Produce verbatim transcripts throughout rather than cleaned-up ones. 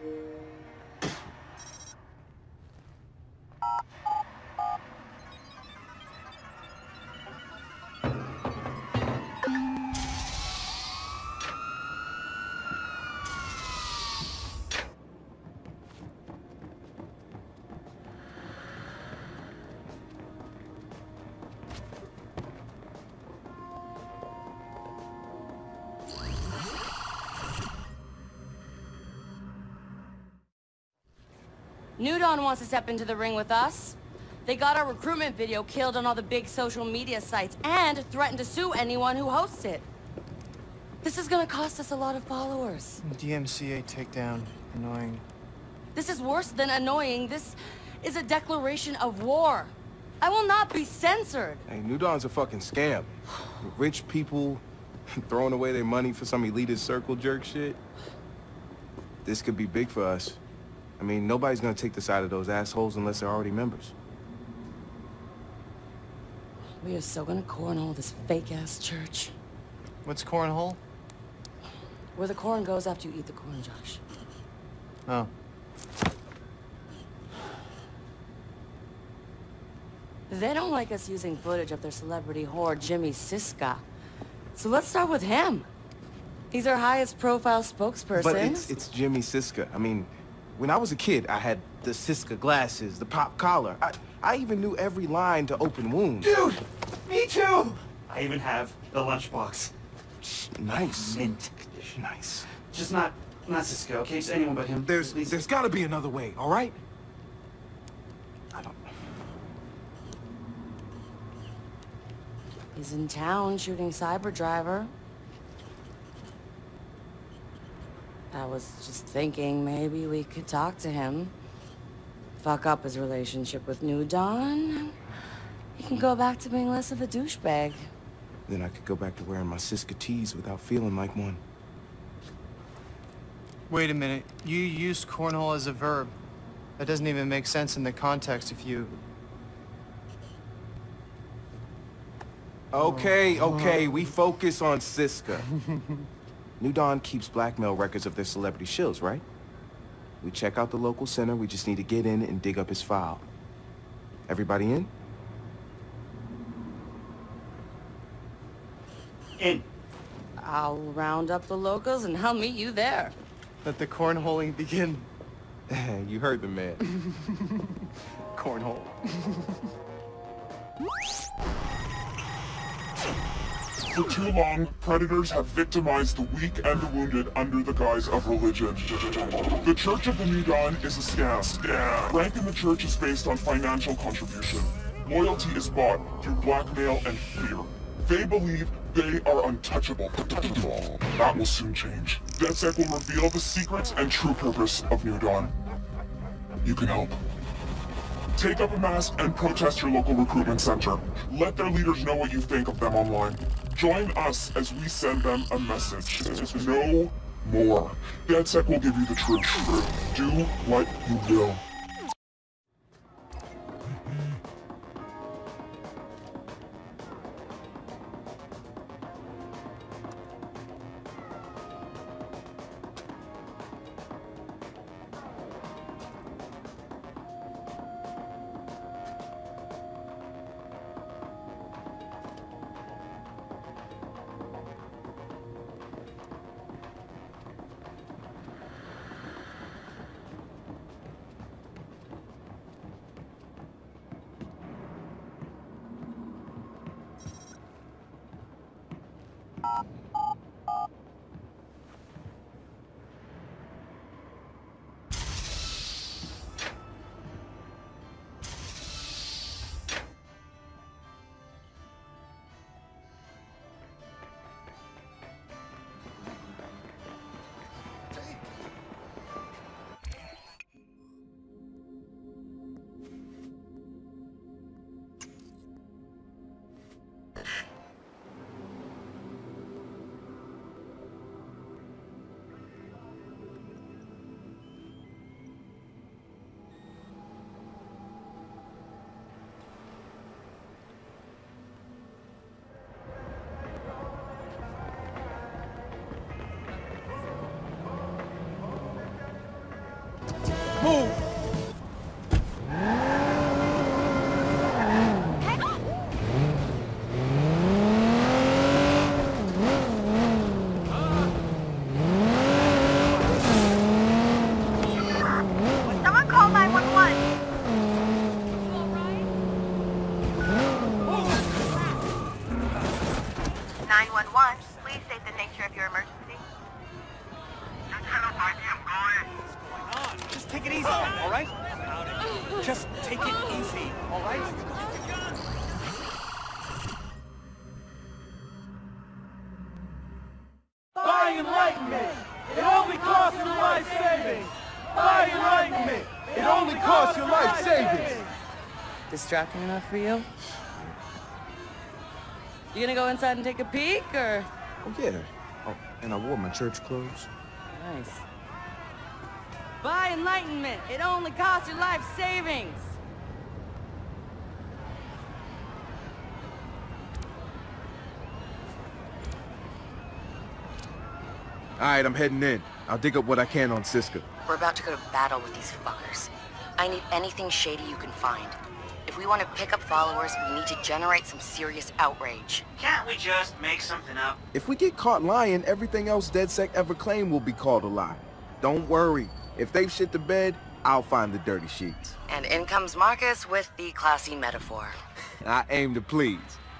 New Dawn wants to step into the ring with us. They got our recruitment video killed on all the big social media sites and threatened to sue anyone who hosts it. This is gonna cost us a lot of followers. D M C A takedown. Annoying. This is worse than annoying. This is a declaration of war. I will not be censored. Hey, New Dawn's a fucking scam. Rich people throwing away their money for some elitist circle jerk shit. This could be big for us. I mean, nobody's gonna take the side of those assholes unless they're already members. We are so gonna cornhole this fake-ass church. What's cornhole? Where the corn goes after you eat the corn, Josh. Oh. They don't like us using footage of their celebrity whore, Jimmy Siska. So let's start with him. He's our highest profile spokesperson. But it's, it's Jimmy Siska. I mean, when I was a kid, I had the Siska glasses, the pop collar. I, I even knew every line to open wounds. Dude, me too! I even have the lunchbox. Nice. Mint condition. Nice. Just not, not Cisco, okay? Just anyone but him. There's, please. there's gotta be another way, all right? I don't... He's in town shooting Cyber Driver. I was just thinking maybe we could talk to him. Fuck up his relationship with New Dawn. He can go back to being less of a douchebag. Then I could go back to wearing my Siska tees without feeling like one. Wait a minute. You used cornhole as a verb. That doesn't even make sense in the context if you... Okay, okay, we focus on Siska. New Dawn keeps blackmail records of their celebrity shills, right? We check out the local center, we just need to get in and dig up his file. Everybody in? In. I'll round up the locals and I'll meet you there. Let the cornholing begin. You heard the man. Cornhole. For too long, predators have victimized the weak and the wounded under the guise of religion. The Church of the New Dawn is a scam. Rank in the church is based on financial contribution. Loyalty is bought through blackmail and fear. They believe they are untouchable. That will soon change. DedSec will reveal the secrets and true purpose of New Dawn. You can help. Take up a mask and protest your local recruitment center. Let their leaders know what you think of them online. Join us as we send them a message. No more. DedSec will give you the truth. Do what you will. take it easy, all right? Just take it easy, all right? Buy enlightenment! It only costs you life savings! Buy enlightenment! It only costs you life savings! Distracting enough for you? You gonna go inside and take a peek, or? Oh, yeah. Oh, and I wore my church clothes. Nice. Buy enlightenment. It only costs you life savings. All right, I'm heading in. I'll dig up what I can on Siska. We're about to go to battle with these fuckers. I need anything shady you can find. If we want to pick up followers, we need to generate some serious outrage. Can't we just make something up? If we get caught lying, everything else DedSec ever claimed will be called a lie. Don't worry. If they've shit the bed, I'll find the dirty sheets. And in comes Marcus with the classy metaphor. I aim to please.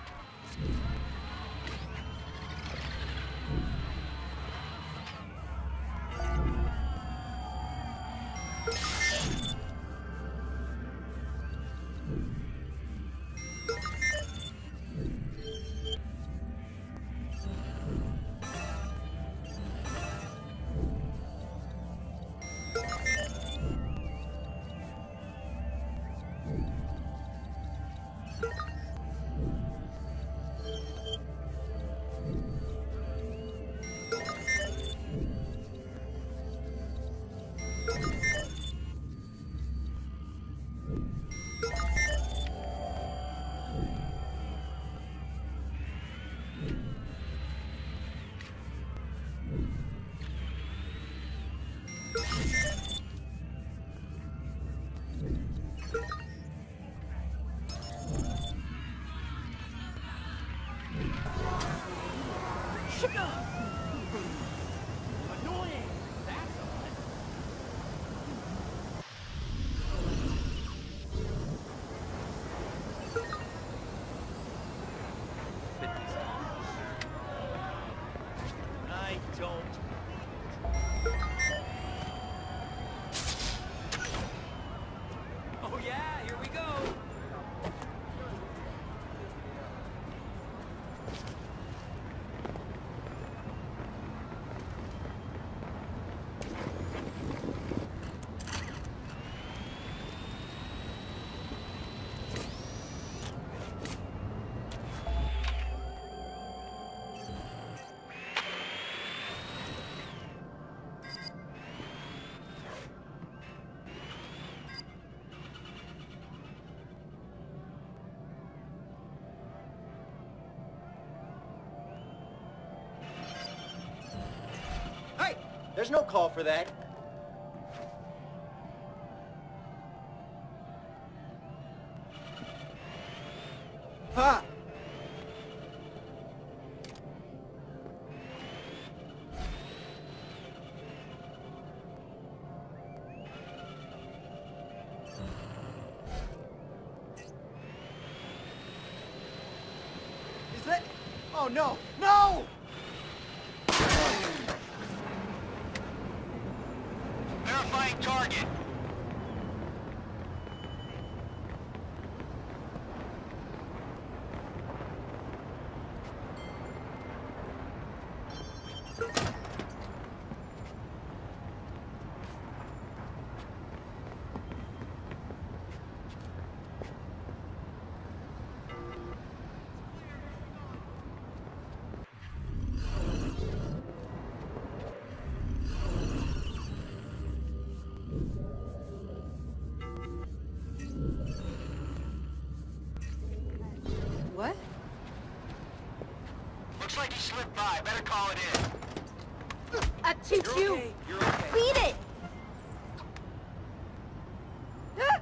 I don't. Oh yeah, here we go. Hey! There's no call for that. Ha! Is that... Oh no! No! Verifying target. What? Looks like he slipped by. Better call it in. I teach You're you. okay. You're okay. Beat it. Ah!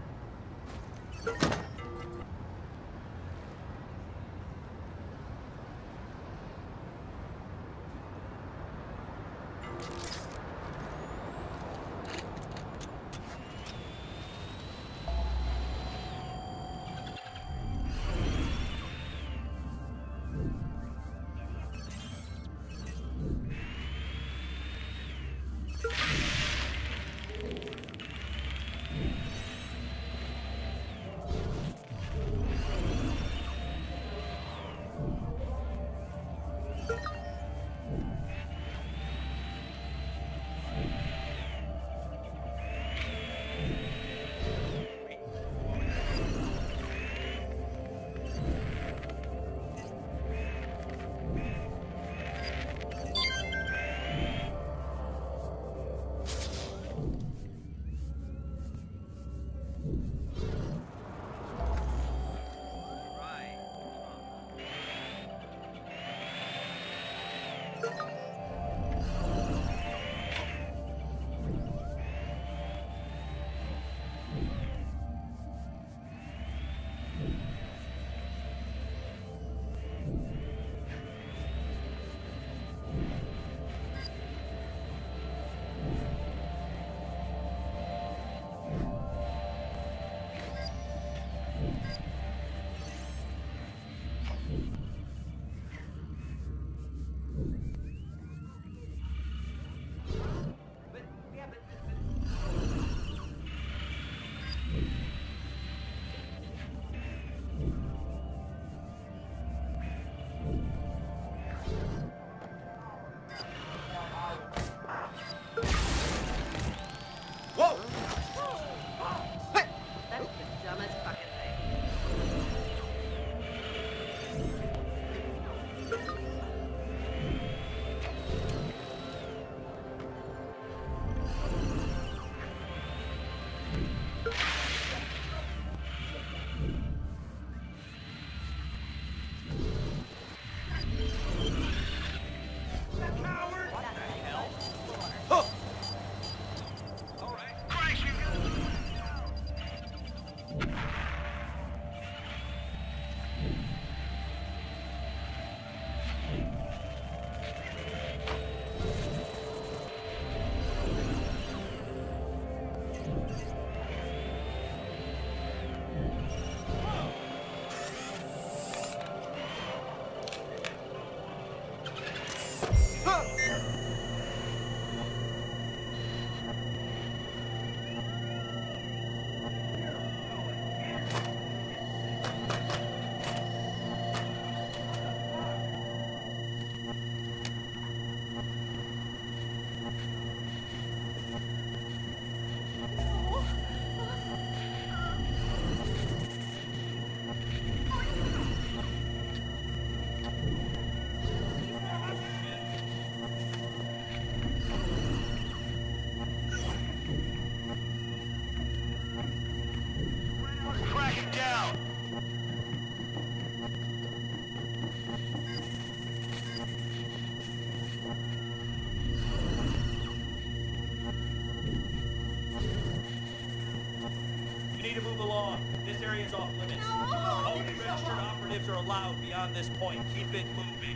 You need to move along. This area is off limits. No. Only registered operatives are allowed beyond this point. Keep it moving.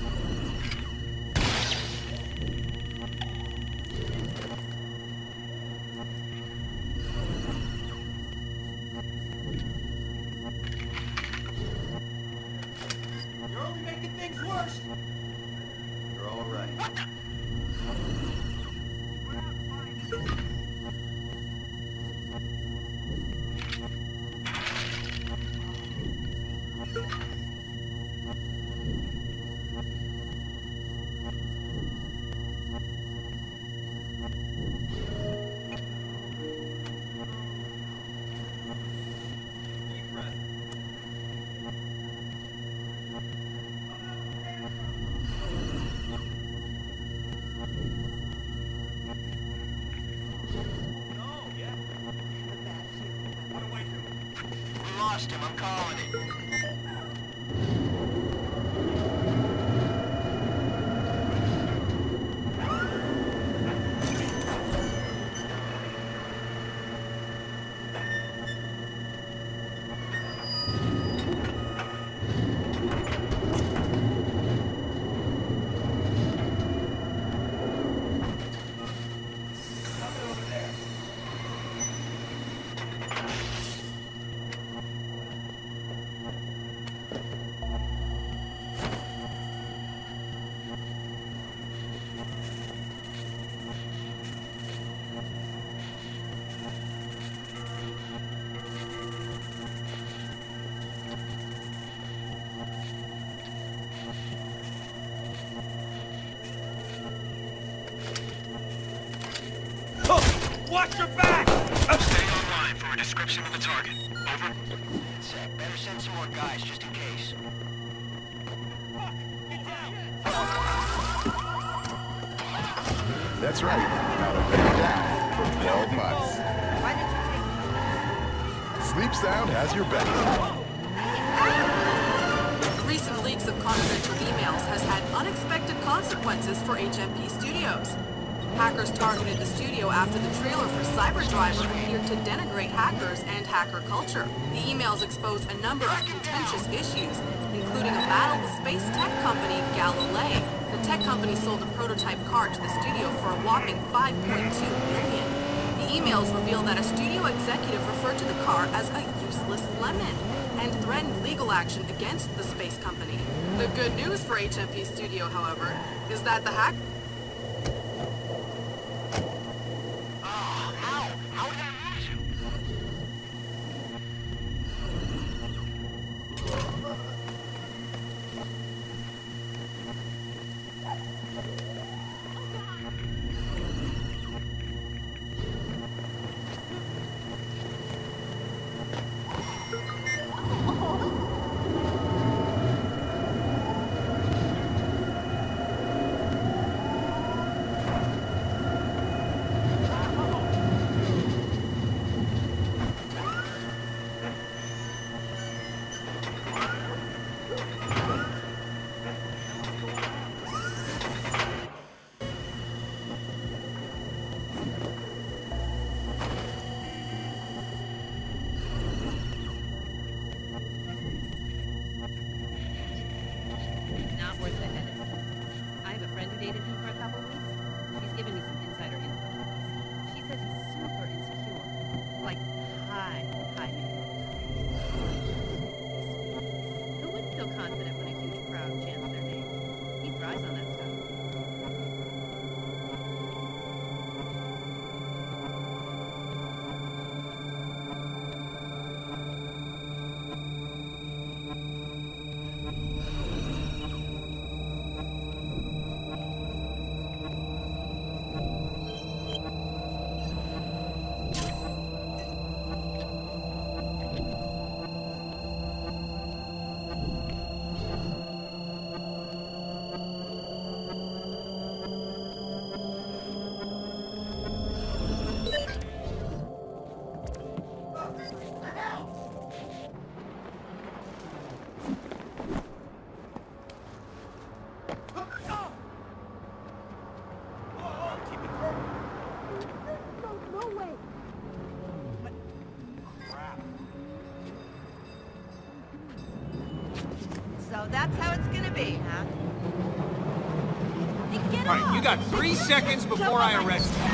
You're only making things worse. You're all right. What the? Him. I'm calling it. Watch your back! Stay online for a description of the target. Over. DedSec, better send some more guys just in case. Fuck! Get down! That's right. Now to lay down for twelve months. Sleep Sound has your back. Recent leaks of confidential emails has had unexpected consequences for H M P Studios. Hackers targeted the studio after the trailer for Cyberdriver appeared to denigrate hackers and hacker culture. The emails exposed a number of contentious issues, including a battle with space tech company Galilei. The tech company sold a prototype car to the studio for a whopping five point two million dollars. The emails reveal that a studio executive referred to the car as a useless lemon and threatened legal action against the space company. The good news for H M P Studio, however, is that the hack So that's how it's gonna be, huh? All right, you got three seconds before I arrest you.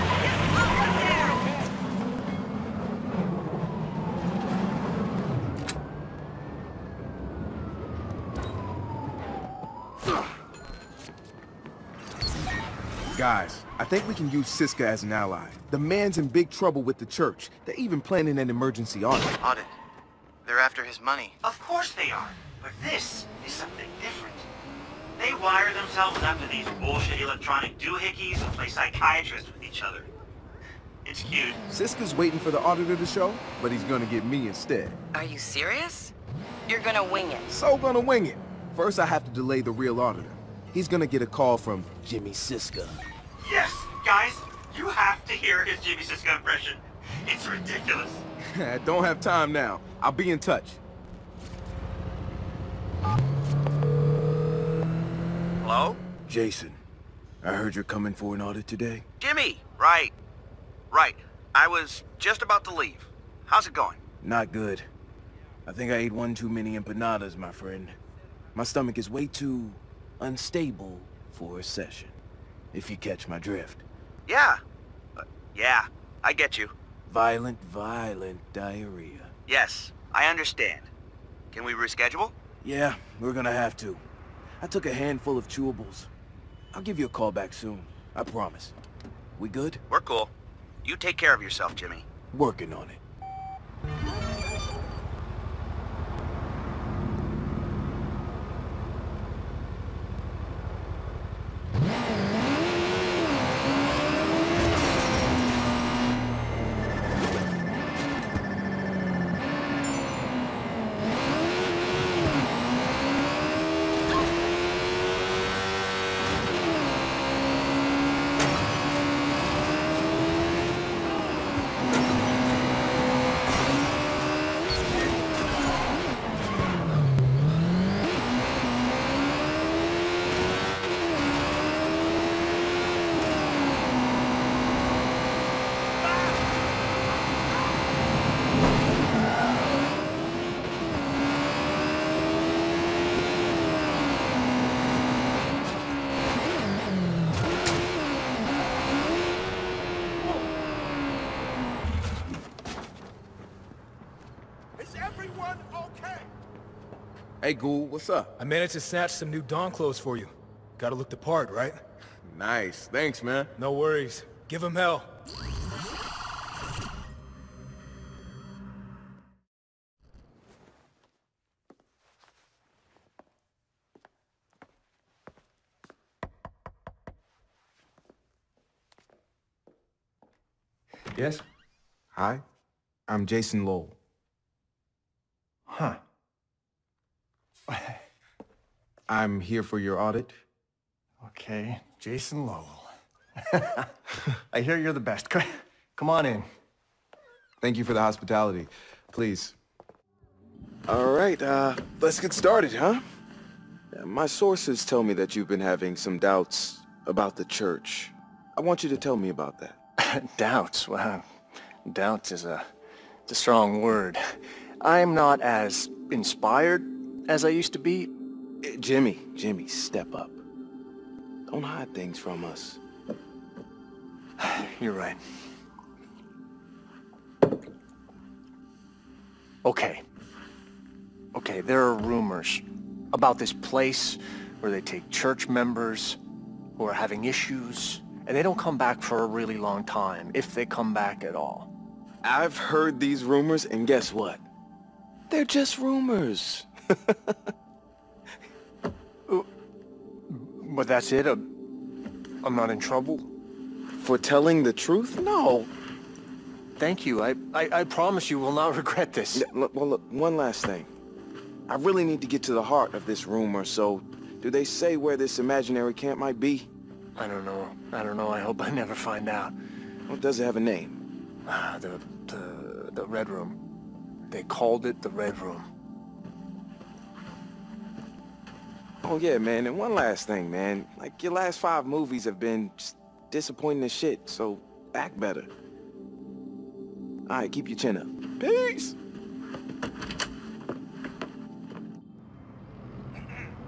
Guys, I think we can use Siska as an ally. The man's in big trouble with the church. They're even planning an emergency audit. Audit? They're after his money. Of course they are, but this is something different. They wire themselves up to these bullshit electronic doohickeys and play psychiatrist with each other. It's cute. Siska's waiting for the auditor to show, but he's gonna get me instead. Are you serious? You're gonna wing it. So gonna wing it. First, I have to delay the real auditor. He's gonna get a call from Jimmy Siska. Yes, guys, you have to hear his Jimmy Siska impression. It's ridiculous. Don't have time now. I'll be in touch. Hello? Jason, I heard you're coming for an audit today. Jimmy, right. Right. I was just about to leave. How's it going? Not good. I think I ate one too many empanadas, my friend. My stomach is way too unstable for a session, if you catch my drift. Yeah. Uh, yeah, I get you. Violent, violent diarrhea. Yes, I understand. Can we reschedule? Yeah, we're gonna have to. I took a handful of chewables. I'll give you a call back soon. I promise. We good? We're cool. You take care of yourself, Jimmy. Working on it. Hey, Ghoul, what's up? I managed to snatch some new Dawn clothes for you. Gotta look the part, right? Nice. Thanks, man. No worries. Give him hell. Yes? Hi, I'm Jason Lowell. Huh. I'm here for your audit. Okay, Jason Lowell. I hear you're the best. Come on in. Thank you for the hospitality. Please. All right, uh, let's get started, huh? My sources tell me that you've been having some doubts about the church. I want you to tell me about that. Doubts? Well, doubts is a, it's a strong word. I'm not as inspired as I used to be. Jimmy, Jimmy, step up. Don't hide things from us. You're right. Okay. Okay, there are rumors about this place where they take church members who are having issues, and they don't come back for a really long time, if they come back at all. I've heard these rumors, and guess what? They're just rumors. But that's it? Uh, I'm not in trouble? For telling the truth? No. Thank you. I, I, I promise you will not regret this. Well, look, one last thing. I really need to get to the heart of this rumor, so do they say where this imaginary camp might be? I don't know. I don't know. I hope I never find out. Well, does it have a name? Ah, the, the, the Red Room. They called it the Red Room. Oh, yeah, man, and one last thing, man. Like, your last five movies have been just disappointing as shit, so act better. All right, keep your chin up. Peace!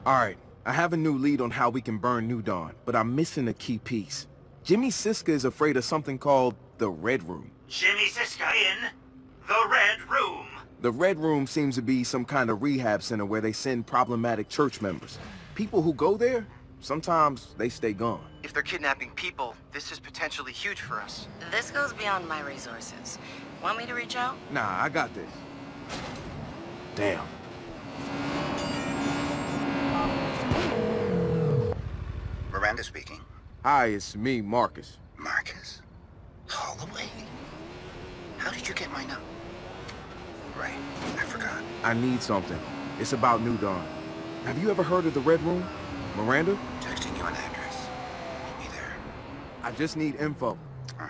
All right, I have a new lead on how we can burn New Dawn, but I'm missing a key piece. Jimmy Siska is afraid of something called the Red Room. Jimmy Siska in the Red Room. The Red Room seems to be some kind of rehab center where they send problematic church members. People who go there, sometimes they stay gone. If they're kidnapping people, this is potentially huge for us. This goes beyond my resources. Want me to reach out? Nah, I got this. Damn. Miranda speaking. Hi, it's me, Marcus. Marcus? Holloway? How did you get my number? Right, I forgot. I need something. It's about New Dawn. Have you ever heard of the Red Room? Miranda? Texting you an address. Meet me there. I just need info. Uh-huh.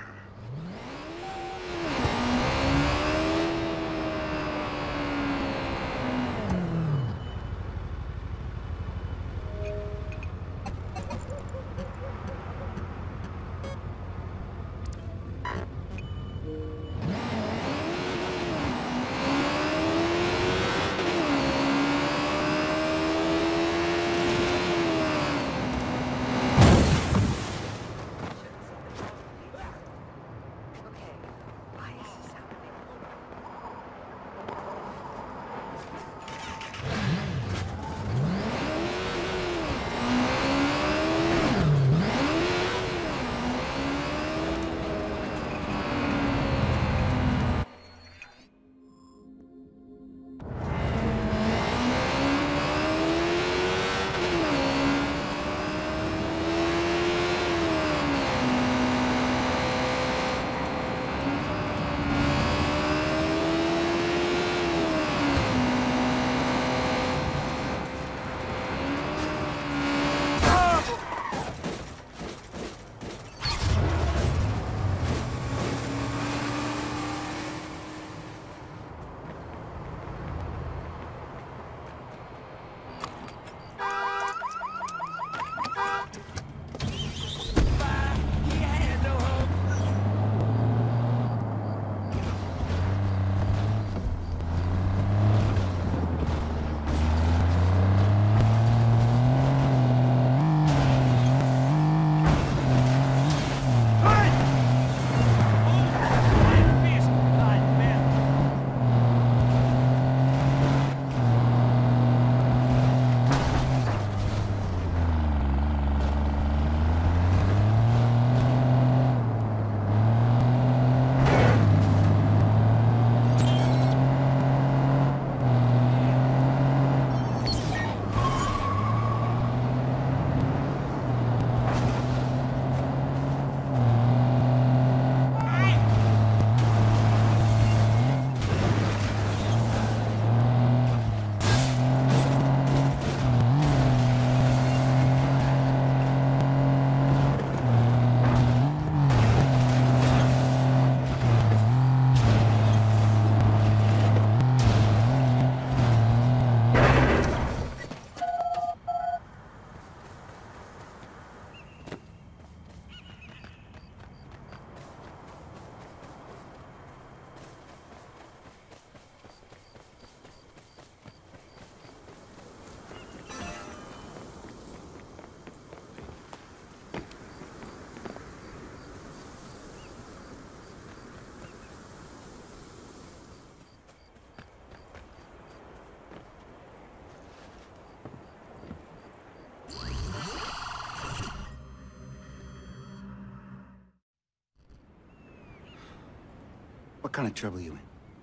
What kind of trouble you in?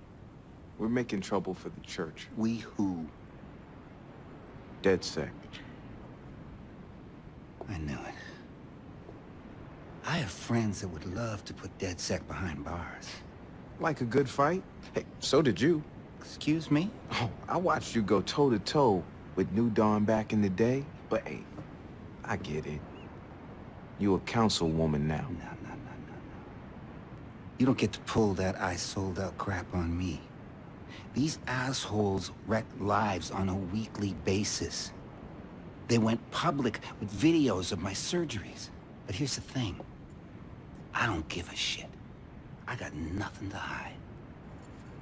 We're making trouble for the church. We who? DedSec. I knew it. I have friends that would love to put DedSec behind bars. Like a good fight? Hey, so did you. Excuse me? Oh, I watched you go toe-to-toe with New Dawn back in the day, but hey, I get it. You a councilwoman now. No, no, no, no, no. You don't get to pull that I sold out crap on me. These assholes wreck lives on a weekly basis. They went public with videos of my surgeries. But here's the thing. I don't give a shit. I got nothing to hide.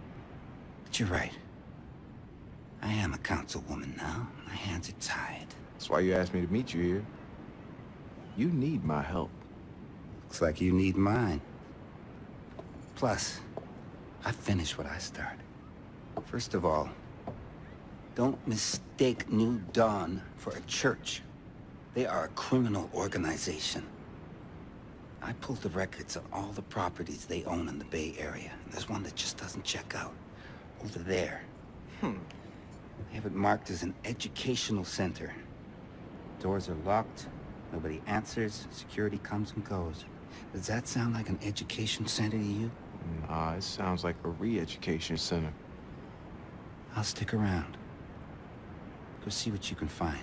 But you're right. I am a councilwoman now. My hands are tied. That's why you asked me to meet you here. You need my help. Looks like you need mine. Plus, I finished what I started. First of all, don't mistake New Dawn for a church. They are a criminal organization. I pulled the records of all the properties they own in the Bay Area, and there's one that just doesn't check out. Over there. Hmm. They have it marked as an educational center. Doors are locked, nobody answers, security comes and goes. Does that sound like an education center to you? Nah, it sounds like a re-education center. I'll stick around. Go see what you can find.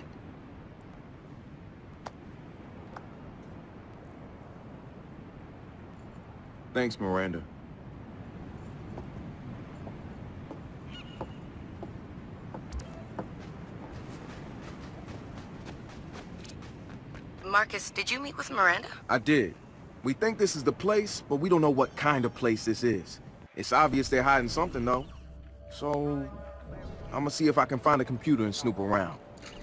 Thanks, Miranda. Marcus, did you meet with Miranda? I did. We think this is the place, but we don't know what kind of place this is. It's obvious they're hiding something, though. So, I'm gonna see if I can find a computer and snoop around.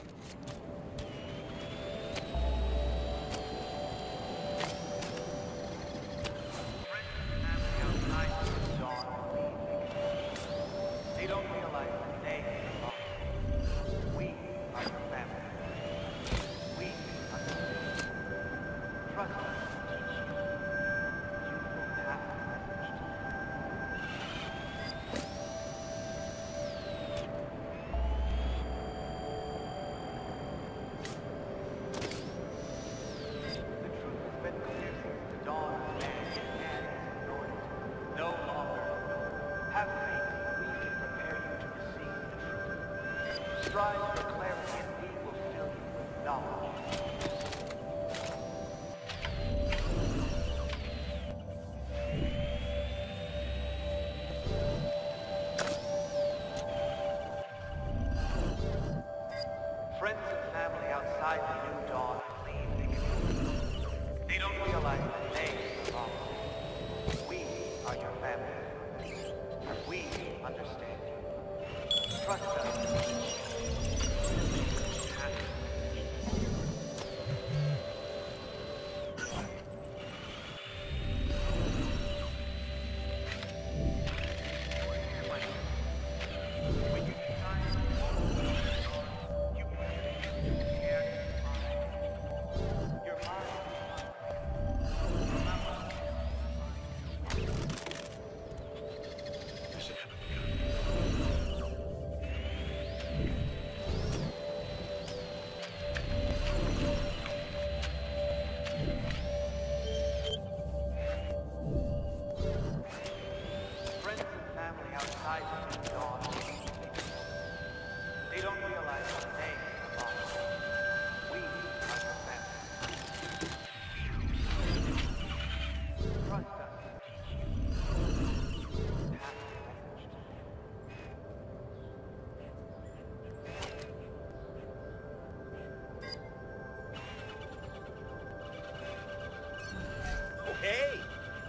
Hey!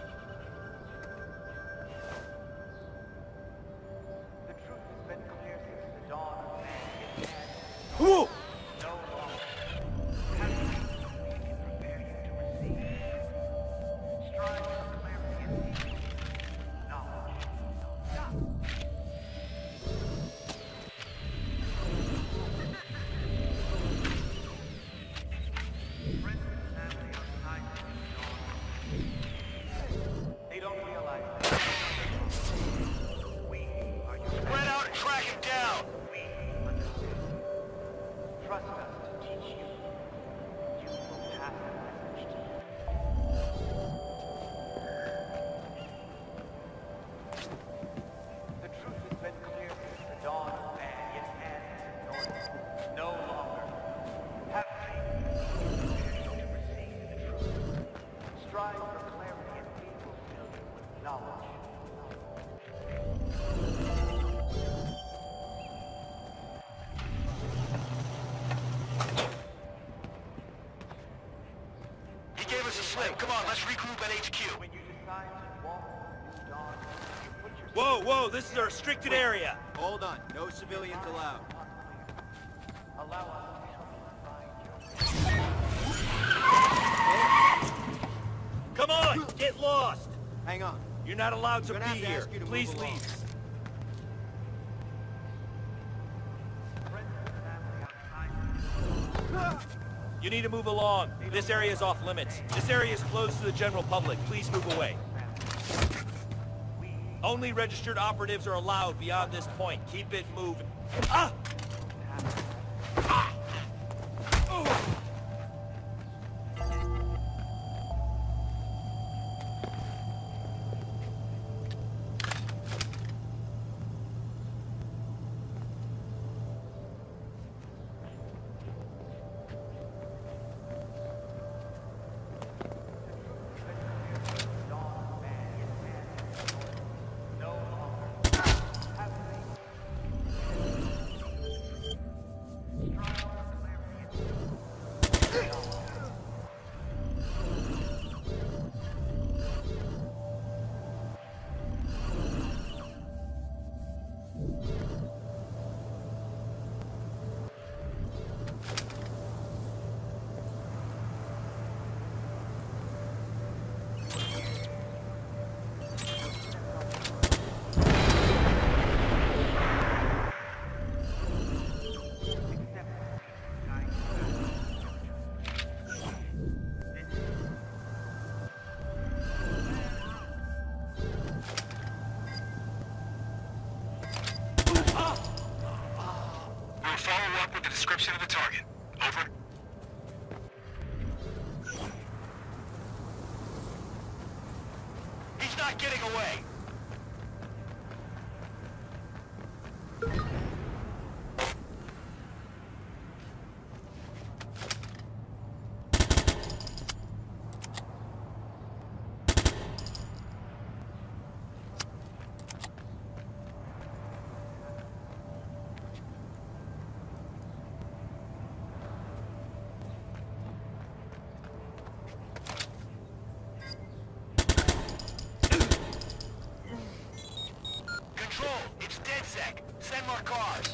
The truth has been clear since the dawn of man. Whoa! No longer. Have faith we can prepare you to receive. Strive for clarity and peace. Knowledge. Stop! Friends and family outside the dawn. They don't realize that we are your Spread out and track him down! We understand. Trust us to teach you. You will pass the message to them. The truth has been clear since the dawn of man, yet man has ignored it. No longer. Have faith. Prepare you to receive the truth. Strive for clarity and we will fill you with knowledge. He gave us a slip. Come on, let's regroup at H Q. When you decide to walk the new dawn, you put yourself Whoa, whoa, this is a restricted area. Hold on, no civilians allowed. Allow us to help you find Get lost! Hang on. You're not allowed to We're be gonna have to here. ask you to Please move along. leave. You need to move along. This area is off limits. This area is closed to the general public. Please move away. Only registered operatives are allowed beyond this point. Keep it moving. Ah! Ah! Oh! Description of the target. Over. He's not getting away. It's DedSec. Send more cars.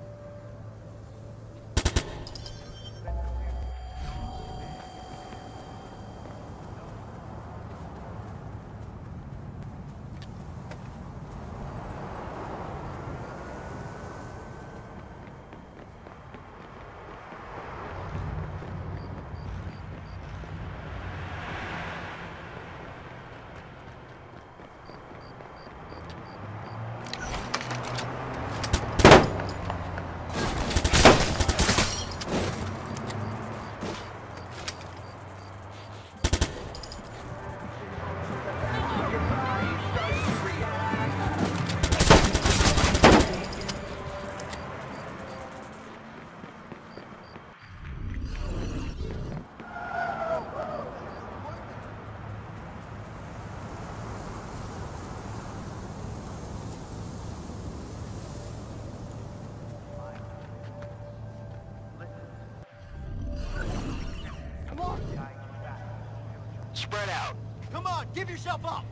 Spread out. Come on, give yourself up!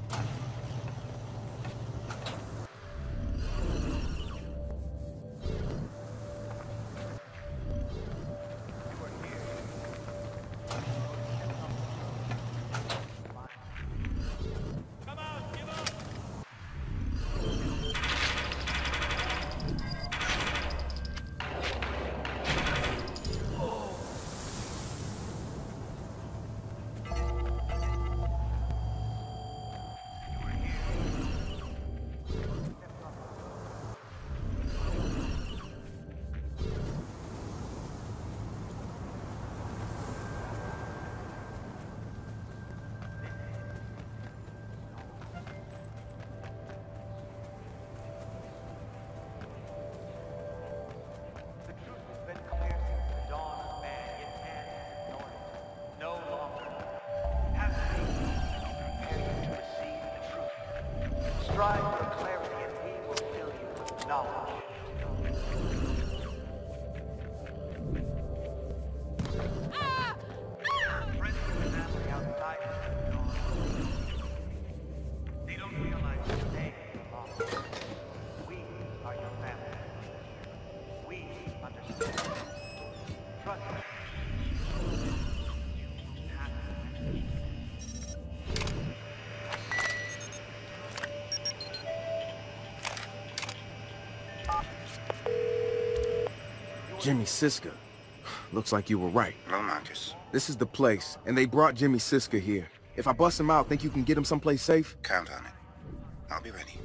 Jimmy Siska. Looks like you were right. No, Marcus. This is the place, and they brought Jimmy Siska here. If I bust him out, think you can get him someplace safe? Count on it. I'll be ready.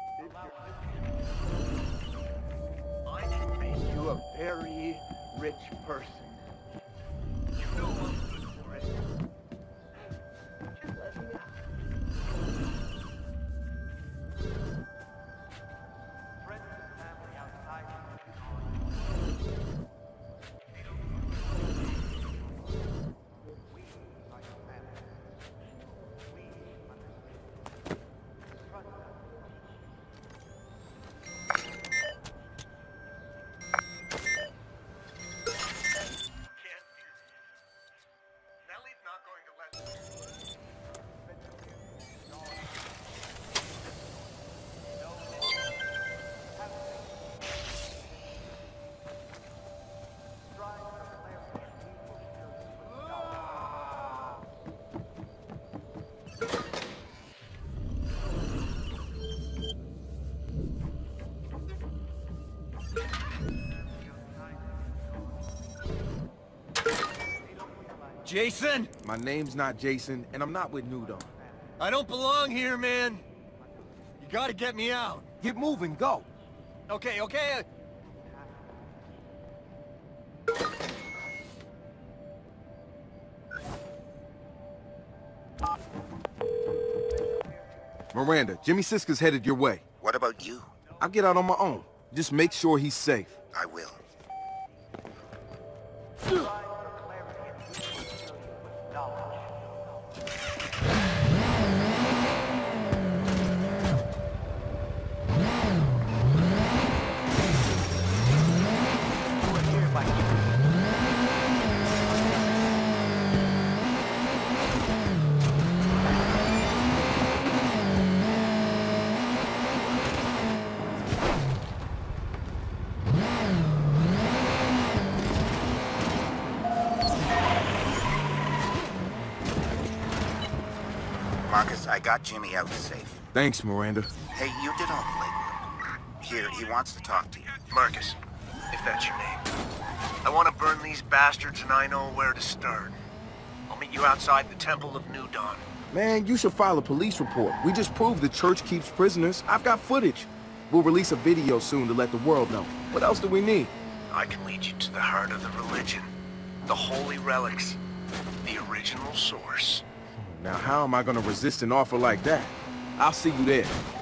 You a very rich person. You know what's good for it. Just let me out. Friends and family outside. We are your family. We understand. Trust us. Nellie's not going to let us. Jason? My name's not Jason, and I'm not with New Dawn. I don't belong here, man. You gotta get me out. Get moving, go. Okay, okay. Miranda, Jimmy Siska's headed your way. What about you? I'll get out on my own. Just make sure he's safe. I will. Marcus, I got Jimmy out safe. Thanks, Miranda. Hey, you did all the legwork. Here, he wants to talk to you. Marcus, if that's your name. I want to burn these bastards and I know where to start. I'll meet you outside the Temple of New Dawn. Man, you should file a police report. We just proved the church keeps prisoners. I've got footage. We'll release a video soon to let the world know. What else do we need? I can lead you to the heart of the religion. The holy relics. The original source. Now, how am I gonna resist an offer like that? I'll see you there.